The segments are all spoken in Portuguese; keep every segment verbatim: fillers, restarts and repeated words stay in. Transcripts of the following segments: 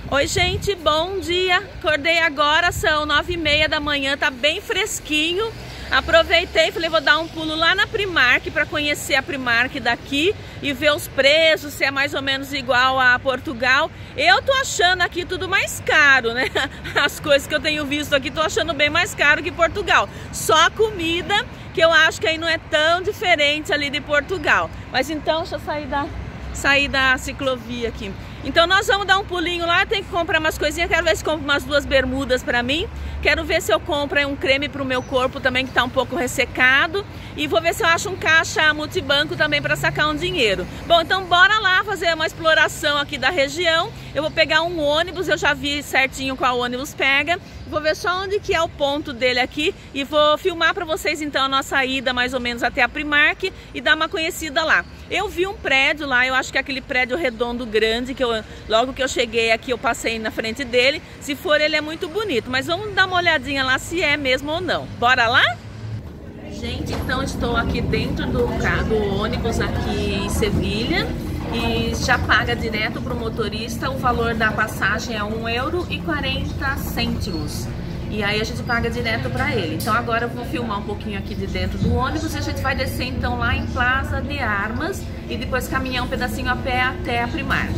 Oi gente, bom dia, acordei agora, são nove e meia da manhã, tá bem fresquinho. Aproveitei e falei, vou dar um pulo lá na Primark para conhecer a Primark daqui e ver os preços, se é mais ou menos igual a Portugal. Eu tô achando aqui tudo mais caro, né? As coisas que eu tenho visto aqui, tô achando bem mais caro que Portugal. Só a comida, que eu acho que aí não é tão diferente ali de Portugal. Mas então, deixa eu sair da, sair da ciclovia aqui. Então nós vamos dar um pulinho lá, tem que comprar umas coisinhas, quero ver se compro umas duas bermudas pra mim. Quero ver se eu compro um creme pro meu corpo também, que tá um pouco ressecado. E vou ver se eu acho um caixa multibanco também para sacar um dinheiro. Bom, então bora lá fazer uma exploração aqui da região. Eu vou pegar um ônibus, eu já vi certinho qual ônibus pega. Vou ver só onde que é o ponto dele aqui e vou filmar para vocês então a nossa ida mais ou menos até a Primark e dar uma conhecida lá. Eu vi um prédio lá, eu acho que é aquele prédio redondo grande, que eu, logo que eu cheguei aqui eu passei na frente dele. Se for, ele é muito bonito, mas vamos dar uma olhadinha lá se é mesmo ou não. Bora lá? Gente, então estou aqui dentro do, do ônibus aqui em Sevilha e já paga direto para o motorista. O valor da passagem é um euro e quarenta cêntimos. E aí a gente paga direto para ele. Então agora eu vou filmar um pouquinho aqui de dentro do ônibus e a gente vai descer então lá em Plaza de Armas e depois caminhar um pedacinho a pé até a Primark.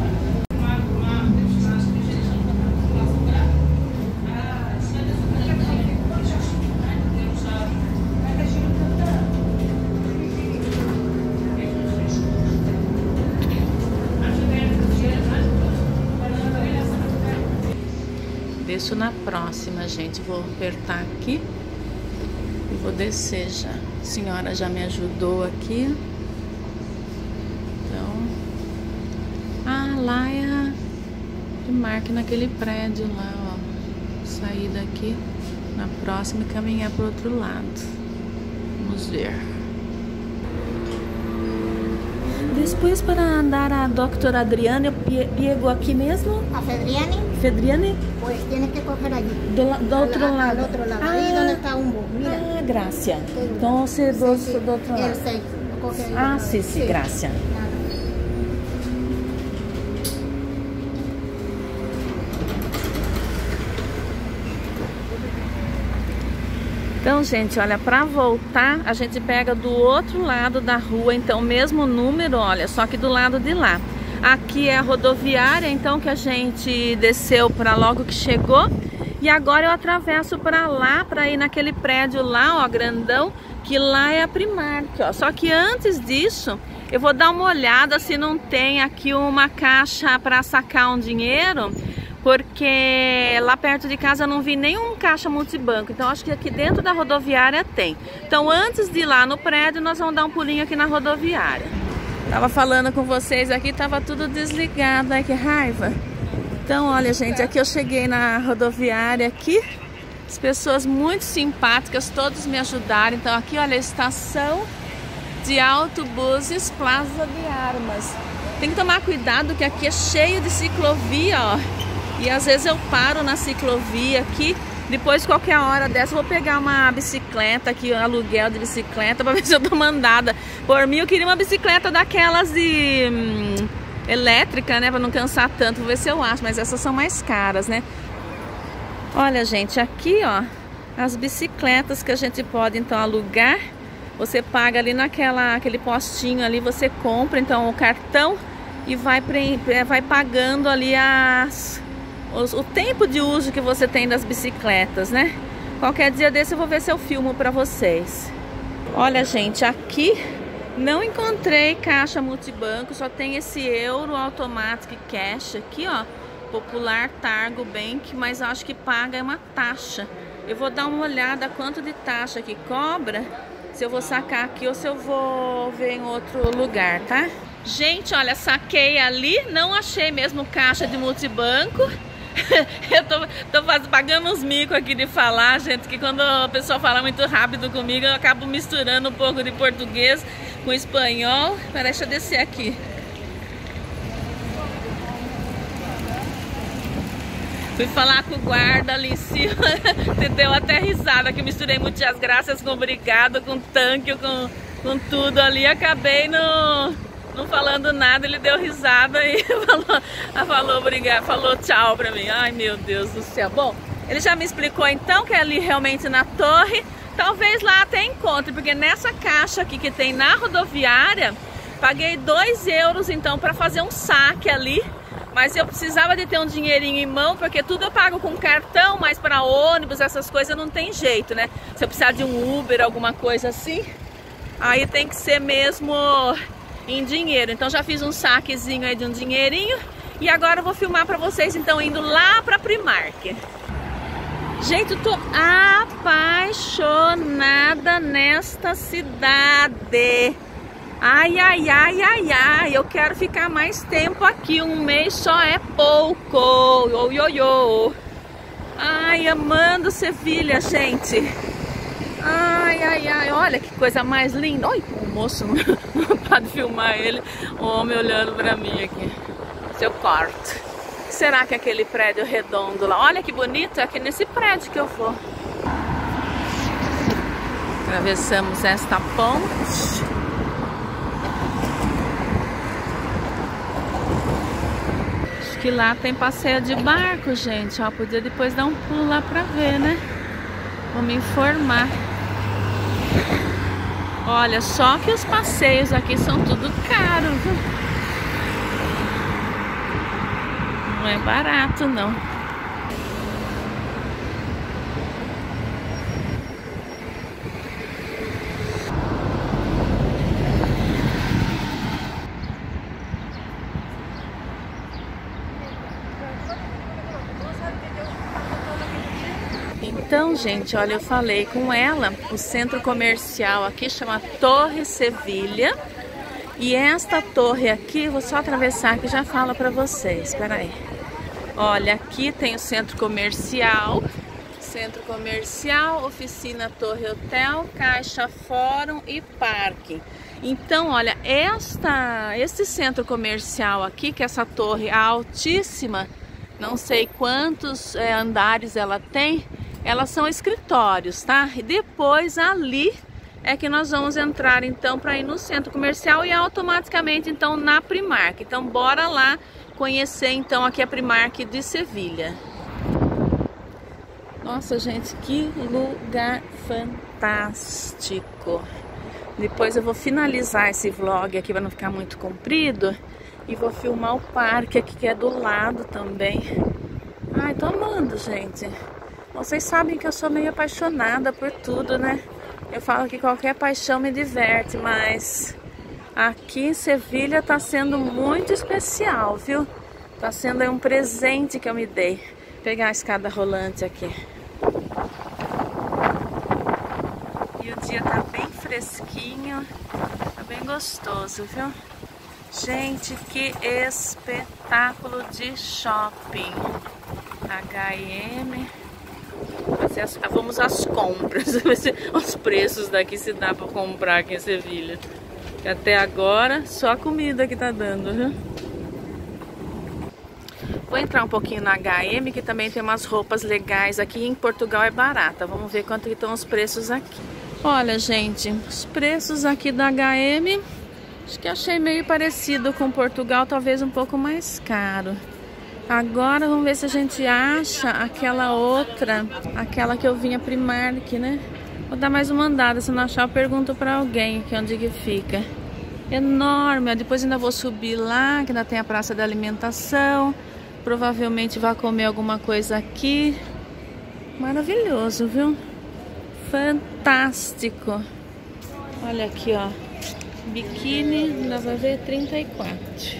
Desço na próxima, gente. Vou apertar aqui e vou descer já. A senhora já me ajudou aqui. Então, ah, lá é a Primark, naquele prédio lá, ó. Sair daqui na próxima e caminhar para o outro lado. Vamos ver. Depois para andar a doutora Adriana, eu pego aqui mesmo? ¿A Fedriani? Fedriani? Pues tienes que coger allí. Do, do outro Al- lado? Al otro lado. Ah, Ahí donde está un bus, mira. Ah, gracias. Sí. Então você do, Sí, sí. do outro El lado. seis. Lo coge ahí. Ah, sim, sim, gracias. Nada. Então, gente, olha, para voltar, a gente pega do outro lado da rua, então, mesmo número, olha, só que do lado de lá. Aqui é a rodoviária, então, que a gente desceu para logo que chegou. E agora eu atravesso para lá, para ir naquele prédio lá, ó, grandão, que lá é a Primark, ó. Só que antes disso, eu vou dar uma olhada se não tem aqui uma caixa para sacar um dinheiro, porque lá perto de casa eu não vi nenhum caixa multibanco, então acho que aqui dentro da rodoviária tem. Então antes de ir lá no prédio, nós vamos dar um pulinho aqui na rodoviária. Tava falando com vocês aqui, tava tudo desligado, ai que raiva. Então olha gente, aqui eu cheguei na rodoviária aqui, as pessoas muito simpáticas, todos me ajudaram. Então aqui olha a estação de autobuses Plaza de Armas. Tem que tomar cuidado que aqui é cheio de ciclovia, ó. E às vezes eu paro na ciclovia aqui, depois qualquer hora dessa eu vou pegar uma bicicleta aqui, um aluguel de bicicleta, para ver se eu dou uma andada. Por mim eu queria uma bicicleta daquelas de hum, elétrica, né, para não cansar tanto, vou ver se eu acho, mas essas são mais caras, né. Olha gente, aqui ó, as bicicletas que a gente pode então alugar, você paga ali naquela, aquele postinho ali, você compra então o cartão e vai, vai pagando ali as... o tempo de uso que você tem das bicicletas, né? Qualquer dia desse eu vou ver se eu filmo pra vocês. Olha, gente, aqui não encontrei caixa multibanco, só tem esse Euro Automatic Cash aqui, ó. Popular Targo Bank, mas acho que paga uma taxa. Eu vou dar uma olhada quanto de taxa que cobra, se eu vou sacar aqui ou se eu vou ver em outro lugar, tá? Gente, olha, saquei ali, não achei mesmo caixa de multibanco. Eu tô, tô pagando uns micos aqui de falar, gente, que quando a pessoa fala muito rápido comigo, eu acabo misturando um pouco de português com espanhol. Peraí, deixa eu descer aqui. Fui falar com o guarda ali em cima, deu até risada, que misturei muitas graças com obrigado, com tanque, com, com tudo ali. Acabei no... não falando nada, ele deu risada e falou, falou obrigado, falou tchau pra mim. Ai, meu Deus do céu. Bom, ele já me explicou então que é ali realmente na torre. Talvez lá até encontre, porque nessa caixa aqui que tem na rodoviária, paguei dois euros então para fazer um saque ali. Mas eu precisava de ter um dinheirinho em mão, porque tudo eu pago com cartão, mas para ônibus, essas coisas não tem jeito, né? Se eu precisar de um Uber, alguma coisa assim, aí tem que ser mesmo em dinheiro. Então já fiz um saquezinho aí de um dinheirinho. E agora eu vou filmar para vocês, então, indo lá para Primark. Gente, eu tô apaixonada nesta cidade. Ai, ai, ai, ai, ai, eu quero ficar mais tempo aqui, um mês só é pouco. Yo, yo, yo. Ai, amando Sevilha, gente. Ai, ai, ai, olha que coisa mais linda. Oi, o moço não, não pode filmar ele, o homem olhando pra mim aqui. Seu quarto. Será que é aquele prédio redondo lá? Olha que bonito, é aqui nesse prédio que eu vou. Atravessamos esta ponte. Que lá tem passeio de barco, gente. Ó, podia depois dar um pulo lá pra ver, né? Vou me informar. Olha, só que os passeios aqui são tudo caro, viu? Não é barato, não. Então, gente, olha, eu falei com ela, o centro comercial aqui chama Torre Sevilha. E esta torre aqui, vou só atravessar que já falo pra vocês, espera aí. Olha, aqui tem o centro comercial, centro comercial, oficina, torre, hotel, caixa, fórum e parque. Então, olha, esta, este centro comercial aqui, que é essa torre altíssima, não sei quantos é, andares ela tem, elas são escritórios, tá? E depois ali é que nós vamos entrar então para ir no centro comercial e automaticamente então na Primark. Então bora lá conhecer então aqui a Primark de Sevilha. Nossa, gente, que lugar fantástico. Depois eu vou finalizar esse vlog aqui para não ficar muito comprido e vou filmar o parque aqui que é do lado também. Ai, tô amando, gente. Vocês sabem que eu sou meio apaixonada por tudo, né? Eu falo que qualquer paixão me diverte, mas aqui em Sevilha tá sendo muito especial, viu? Tá sendo aí um presente que eu me dei. Vou pegar a escada rolante aqui. E o dia tá bem fresquinho, tá bem gostoso, viu? Gente, que espetáculo de shopping. H e M. Vamos às compras, os preços daqui se dá para comprar aqui em Sevilha. Até agora só a comida que tá dando, viu? Vou entrar um pouquinho na H e M, que também tem umas roupas legais aqui. Em Portugal é barata, vamos ver quanto que estão os preços aqui. Olha, gente, os preços aqui da H e M, acho que achei meio parecido com Portugal, talvez um pouco mais caro. Agora vamos ver se a gente acha aquela outra, aquela que eu vinha Primark, né? Vou dar mais uma andada, se não achar eu pergunto pra alguém aqui onde que fica. Enorme, depois ainda vou subir lá, que ainda tem a praça da alimentação. Provavelmente vai comer alguma coisa aqui. Maravilhoso, viu? Fantástico. Olha aqui, ó. Biquíni, dá pra ver, trinta e quatro.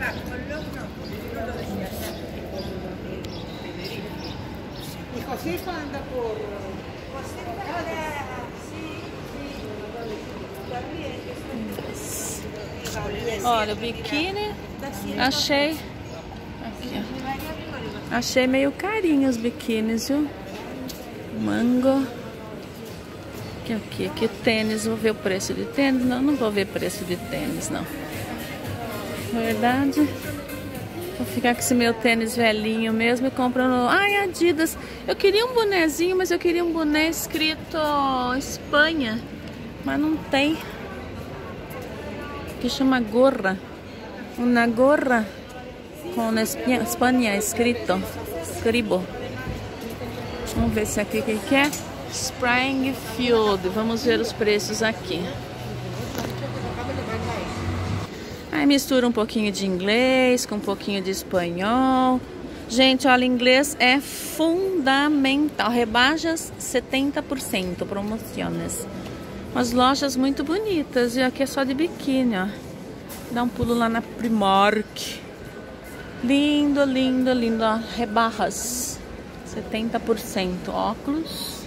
Olha, o biquíni, achei, aqui, ó. Achei meio carinho os biquínis, viu? Mango. Aqui, aqui, aqui, tênis, vou ver o preço de tênis. Não, não vou ver preço de tênis, não. Verdade. Vou ficar com esse meu tênis velhinho mesmo e comprando... Ai, Adidas. Eu queria um bonezinho, mas eu queria um boné escrito Espanha. Mas não tem. Que chama gorra. Uma gorra com Espanha escrito. Scribo. Vamos ver se aqui o que, que é. Springfield. Vamos ver os preços aqui. Aí mistura um pouquinho de inglês com um pouquinho de espanhol. Gente, olha, inglês é fundamental. Rebaixas setenta por cento, promoções. Umas lojas muito bonitas. E aqui é só de biquíni, ó. Dá um pulo lá na Primark. Lindo, lindo, lindo, ó. Rebarras. setenta por cento. Óculos.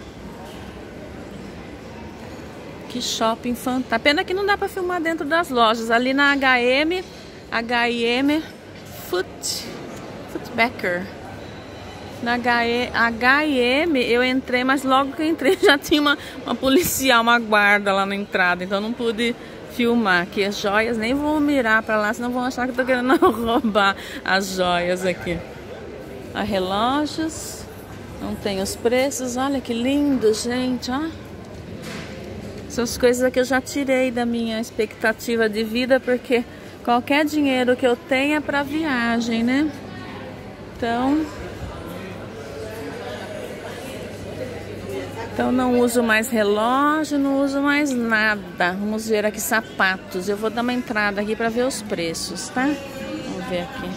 Que shopping fantástico. Pena que não dá pra filmar dentro das lojas. Ali na H M, H e M Foot, Footbacker. Na H e M eu entrei, mas logo que eu entrei já tinha uma, uma policial, uma guarda lá na entrada. Então não pude filmar aqui as joias. Nem vou mirar pra lá, senão vão achar que eu tô querendo roubar as joias aqui. A relógios. Não tem os preços. Olha que lindo, gente, ó. Essas coisas que eu já tirei da minha expectativa de vida, porque qualquer dinheiro que eu tenha é para viagem, né? Então, então não uso mais relógio, não uso mais nada. Vamos ver aqui sapatos. Eu vou dar uma entrada aqui para ver os preços, tá? Vamos ver aqui.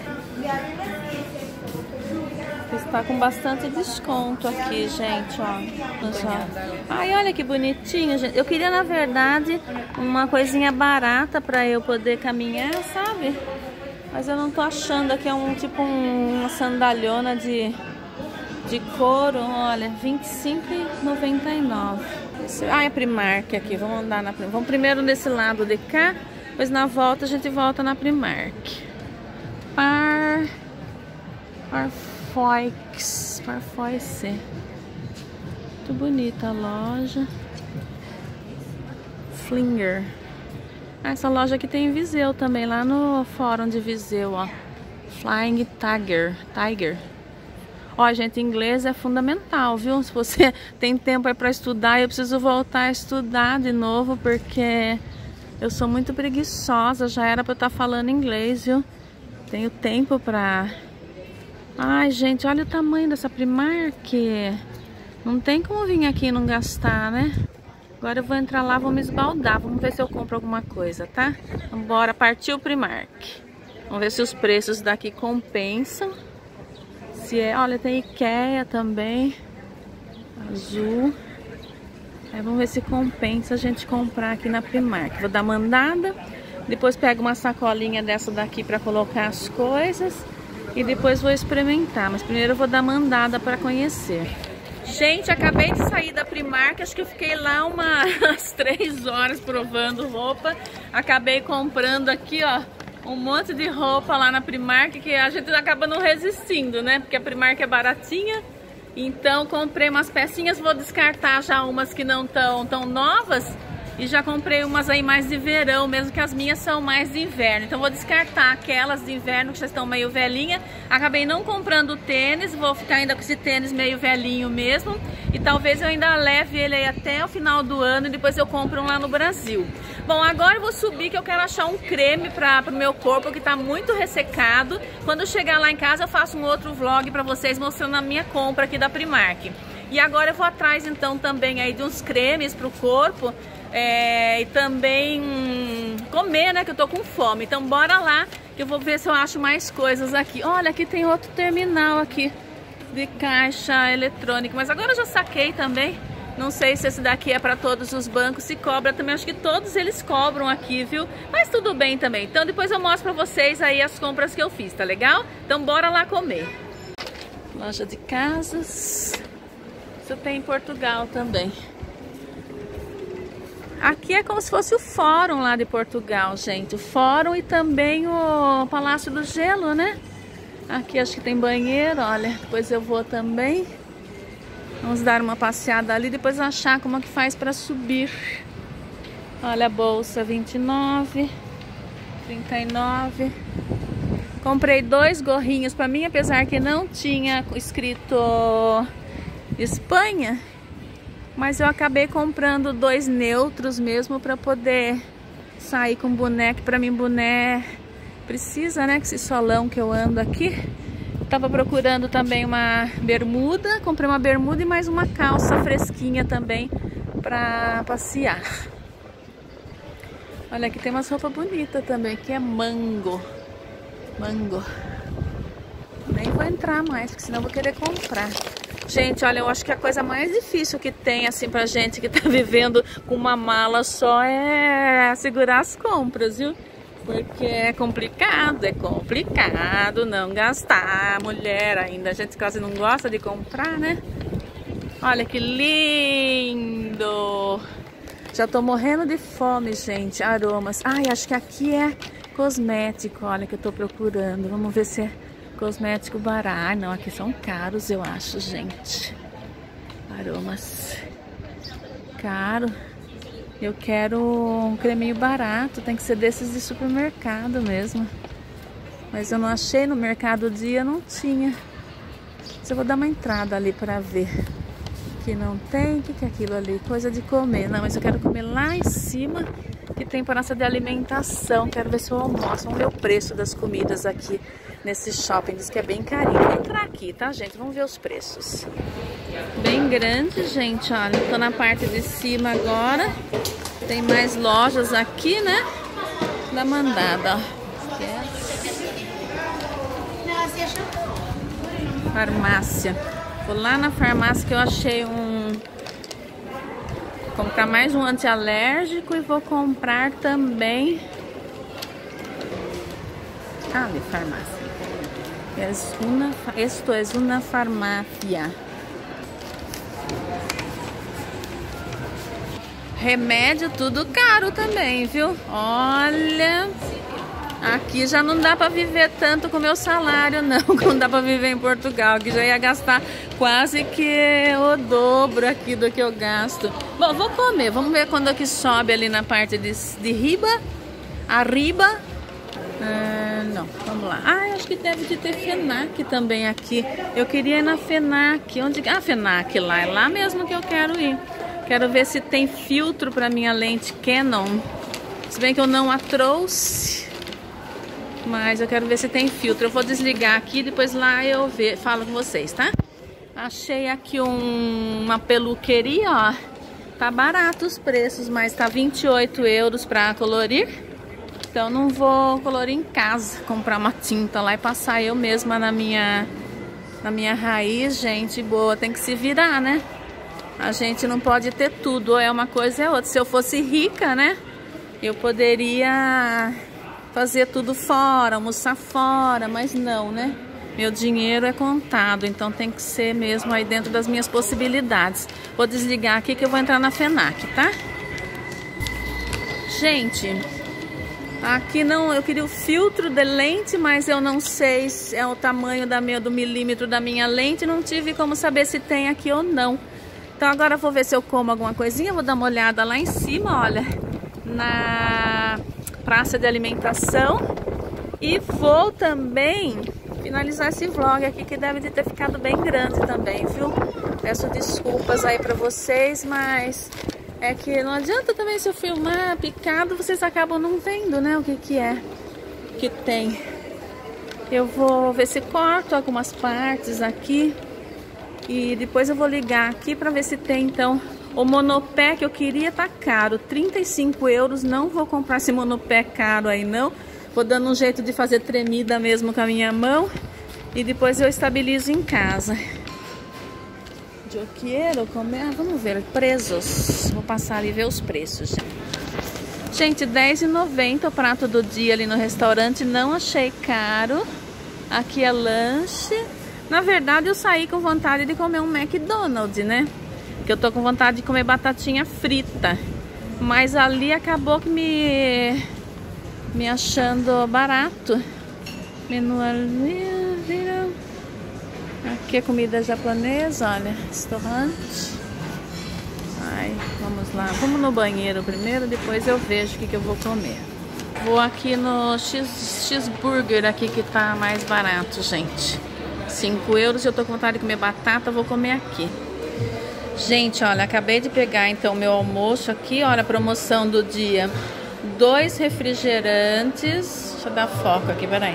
Está com bastante desconto aqui, gente, ó. Só. Ai, olha que bonitinho, gente. Eu queria, na verdade, uma coisinha barata para eu poder caminhar, sabe? Mas eu não tô achando. Aqui é um tipo um, uma sandalhona de, de couro, olha, vinte e cinco reais e noventa e nove centavos. Ah, é Primark aqui. Vamos andar na Primark. Vamos primeiro nesse lado de cá, depois na volta a gente volta na Primark. Par... Parfoix, Parfoix. Muito bonita a loja. Flinger. Ah, essa loja aqui tem em Viseu também, lá no fórum de Viseu, ó. Flying Tiger. Tiger. Ó, gente, inglês é fundamental, viu? Se você tem tempo aí pra estudar, eu preciso voltar a estudar de novo, porque eu sou muito preguiçosa. Já era pra eu estar falando inglês, viu? Tenho tempo pra... Ai, gente, olha o tamanho dessa Primark. Não tem como vir aqui e não gastar, né? Agora eu vou entrar lá, vou me esbaldar. Vamos ver se eu compro alguma coisa, tá? Vambora, partiu Primark. Vamos ver se os preços daqui compensam. Se é, olha, tem IKEA também. Azul. Aí vamos ver se compensa a gente comprar aqui na Primark. Vou dar uma andada. Depois pego uma sacolinha dessa daqui pra colocar as coisas. E depois vou experimentar, mas primeiro eu vou dar uma andada para conhecer. Gente, acabei de sair da Primark, acho que eu fiquei lá umas três horas provando roupa. Acabei comprando aqui, ó, um monte de roupa lá na Primark, que a gente acaba não resistindo, né? Porque a Primark é baratinha. Então comprei umas pecinhas, vou descartar já umas que não estão tão novas. E já comprei umas aí mais de verão, mesmo que as minhas são mais de inverno. Então vou descartar aquelas de inverno que já estão meio velhinha. Acabei não comprando tênis, vou ficar ainda com esse tênis meio velhinho mesmo. E talvez eu ainda leve ele aí até o final do ano e depois eu compro um lá no Brasil. Bom, agora eu vou subir que eu quero achar um creme para o meu corpo que tá muito ressecado. Quando eu chegar lá em casa eu faço um outro vlog para vocês mostrando a minha compra aqui da Primark. E agora eu vou atrás então também aí de uns cremes pro corpo. É, e também hum, comer, né, que eu tô com fome. Então bora lá que eu vou ver se eu acho mais coisas aqui. Olha, aqui tem outro terminal aqui de caixa eletrônica, mas agora eu já saquei também. Não sei se esse daqui é para todos os bancos, se cobra também. Acho que todos eles cobram aqui, viu? Mas tudo bem também. Então depois eu mostro pra vocês aí as compras que eu fiz, tá legal? Então bora lá comer. Loja de casas. Isso tem em Portugal também. Aqui é como se fosse o fórum lá de Portugal, gente. O fórum e também o Palácio do Gelo, né? Aqui acho que tem banheiro, olha. Depois eu vou também. Vamos dar uma passeada ali, depois achar como é que faz para subir. Olha a bolsa, vinte e nove, trinta e nove. Comprei dois gorrinhos para mim, apesar que não tinha escrito Espanha. Mas eu acabei comprando dois neutros mesmo para poder sair com boneco. Para mim, boné Precisa, né? Com esse solão que eu ando aqui. Tava procurando também uma bermuda. Comprei uma bermuda e mais uma calça fresquinha também pra passear. Olha, aqui tem umas roupas bonitas também. Aqui é mango. Mango. Nem vou entrar mais, porque senão eu vou querer comprar. Gente, olha, eu acho que a coisa mais difícil que tem, assim, pra gente que tá vivendo com uma mala só é segurar as compras, viu? Porque é complicado, é complicado não gastar. Mulher ainda, a gente quase não gosta de comprar, né? Olha que lindo! Já tô morrendo de fome, gente. Aromas. Ai, acho que aqui é cosmético, olha, que eu tô procurando. Vamos ver se é cosmético barato. Ah, não, aqui são caros, eu acho, gente. Aromas. Caro. Eu quero um creminho barato. Tem que ser desses de supermercado mesmo. Mas eu não achei no Mercado Dia, não tinha. Mas eu vou dar uma entrada ali pra ver. Que não tem. O que que é aquilo ali? Coisa de comer. Não, mas eu quero comer lá em cima, que tem praça de alimentação. Quero ver se eu almoço. Vamos ver o preço das comidas aqui nesse shopping. Diz que é bem carinho. Vou entrar aqui, tá, gente? Vamos ver os preços. Bem grande, gente. Olha, tô na parte de cima agora. Tem mais lojas aqui, né? Da mandada, ó. Farmácia. Vou lá na farmácia que eu achei um... Vou comprar mais um antialérgico e vou comprar também... Ah, de farmácia. Es una, esto es una farmácia. Remédio tudo caro também, viu? Olha, aqui já não dá pra viver tanto com o meu salário, não, como dá pra viver em Portugal, que já ia gastar quase que o dobro aqui do que eu gasto. Bom, vou comer, vamos ver quando é que sobe ali na parte de, de riba, arriba. Ah, não, vamos lá. Ah, acho que deve de ter FENAC também aqui. Eu queria ir na FENAC. Onde... Ah, FENAC lá, é lá mesmo que eu quero ir. Quero ver se tem filtro para minha lente Canon. Se bem que eu não a trouxe, mas eu quero ver se tem filtro. Eu vou desligar aqui, depois lá eu ver, falo com vocês, tá? Achei aqui um, uma peluqueria, ó. Tá barato os preços, mas tá vinte e oito euros para colorir. Então não vou colorir em casa, comprar uma tinta lá e passar eu mesma na minha, na minha raiz, gente. Boa, tem que se virar, né? A gente não pode ter tudo, ou é uma coisa ou é outra. Se eu fosse rica, né, eu poderia fazer tudo fora, almoçar fora, mas não, né? Meu dinheiro é contado, então tem que ser mesmo aí dentro das minhas possibilidades. Vou desligar aqui que eu vou entrar na FENAC, tá? Gente, aqui não, eu queria o filtro de lente, mas eu não sei se é o tamanho da minha, do milímetro da minha lente, não tive como saber se tem aqui ou não. Então agora eu vou ver se eu como alguma coisinha, vou dar uma olhada lá em cima, olha, na praça de alimentação. E vou também finalizar esse vlog aqui, que deve de ter ficado bem grande também, viu? Peço desculpas aí pra vocês, mas é que não adianta também se eu filmar picado, vocês acabam não vendo, né, o que que é que tem. Eu vou ver se corto algumas partes aqui. E depois eu vou ligar aqui para ver se tem, então, o monopé que eu queria tá caro, trinta e cinco euros, não vou comprar esse monopé caro aí não. Vou dando um jeito de fazer tremida mesmo com a minha mão e depois eu estabilizo em casa. Eu quero comer, ah, vamos ver, preços, vou passar ali e ver os preços já. Gente, dez e noventa o prato do dia ali no restaurante, não achei caro. Aqui é lanche. Na verdade, eu saí com vontade de comer um McDonald's, né? Que eu tô com vontade de comer batatinha frita. Mas ali acabou que me, me achando barato. Menu ali. Aqui é comida japonesa, olha. Restaurante. Ai, vamos lá. Vamos no banheiro primeiro, depois eu vejo o que, que eu vou comer. Vou aqui no X, X-Burger aqui que tá mais barato, gente. cinco euros, eu tô com vontade de comer batata, vou comer aqui. Gente, olha, acabei de pegar então meu almoço aqui, olha a promoção do dia. Dois refrigerantes, Deixa eu dar foco aqui, peraí.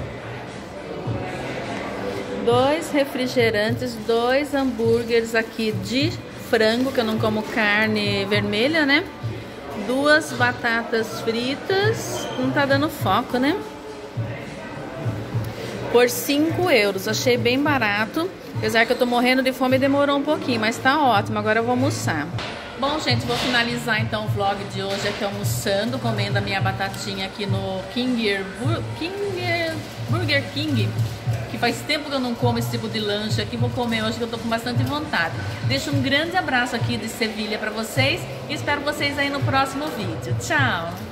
Dois refrigerantes, dois hambúrgueres aqui de frango, que eu não como carne vermelha, né? Duas batatas fritas, não tá dando foco, né? Por cinco euros, achei bem barato. Apesar que eu tô morrendo de fome e demorou um pouquinho, mas tá ótimo, agora eu vou almoçar. Bom, gente, vou finalizar então o vlog de hoje aqui almoçando, comendo a minha batatinha aqui no King, King, Burger King. Que faz tempo que eu não como esse tipo de lanche aqui, vou comer hoje que eu tô com bastante vontade. Deixo um grande abraço aqui de Sevilha pra vocês e espero vocês aí no próximo vídeo. Tchau!